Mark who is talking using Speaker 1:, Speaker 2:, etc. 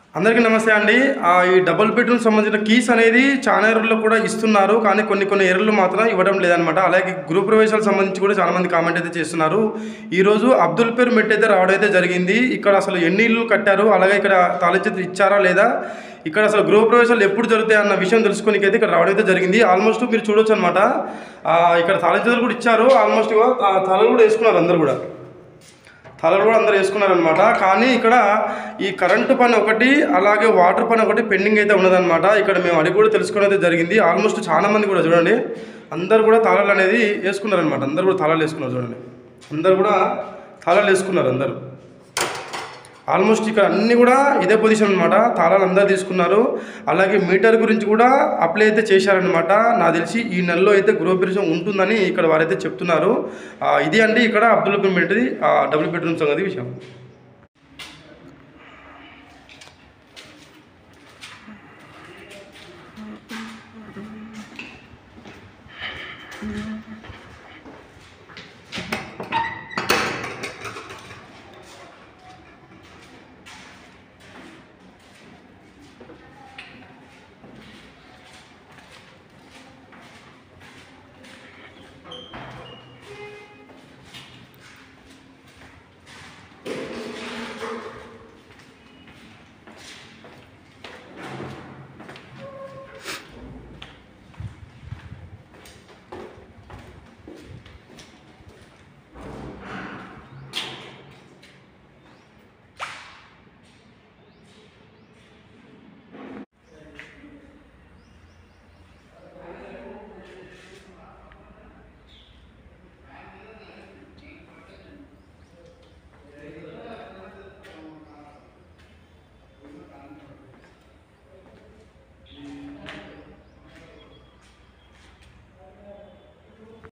Speaker 1: అందరికీ నమస్తే అండి. ఈ డబుల్ బెడ్‌రూమ్ సంబంధించిన కీస్ అనేది చాలా ఏరియాల్లో కూడా ఇస్తున్నారు. కానీ కొన్ని ఏరియాల్లో మాత్రం ఇవ్వడం లేదనమాట. అలాగే గృహప్రవేశాలకు సంబంధించి కూడా చాలామంది కామెంట్ అయితే చేస్తున్నారు. ఈరోజు అబ్దుల్పేర్ మెట్ అయితే రావడం అయితే జరిగింది. ఇక్కడ అసలు ఎన్ని ఇళ్ళు కట్టారు, అలాగే ఇక్కడ తాళచేతులు ఇచ్చారా లేదా, ఇక్కడ అసలు గృహప్రవేశాలు ఎప్పుడు జరుగుతాయి అన్న విషయం తెలుసుకోనికైతే ఇక్కడ రావడం అయితే జరిగింది. ఆల్మోస్ట్ మీరు చూడొచ్చు అనమాట. ఇక్కడ తాళచేతులు కూడా ఇచ్చారు. ఆల్మోస్ట్ తలలు కూడా వేసుకున్నారు అందరు కూడా. తలలు కూడా అందరూ వేసుకున్నారనమాట. కానీ ఇక్కడ ఈ కరెంటు పని ఒకటి, అలాగే వాటర్ పని ఒకటి పెండింగ్ అయితే ఉన్నదనమాట. ఇక్కడ మేము అడిగి కూడా తెలుసుకోవడం అయితే జరిగింది. ఆల్మోస్ట్ చాలా మంది కూడా చూడండి, అందరు కూడా తాళాలు అనేది వేసుకున్నారనమాట. అందరు కూడా తాళాలు వేసుకున్నారు చూడండి. అందరు కూడా తాళాలు వేసుకున్నారు అందరూ. ఆల్మోస్ట్ ఇక్కడ అన్నీ కూడా ఇదే పొజిషన్ అనమాట. తాళాలు అందరూ తీసుకున్నారు. అలాగే మీటర్ గురించి కూడా అప్లై అయితే చేశారనమాట. నాకు తెలిసి ఈ నెలలో అయితే గృహప్రవేశం ఉంటుందని ఇక్కడ వారైతే చెప్తున్నారు. ఇది అండి ఇక్కడ అబ్దుల్పేర్ మెట్ది డబుల్ బెడ్రూమ్ సంగతి విషయం.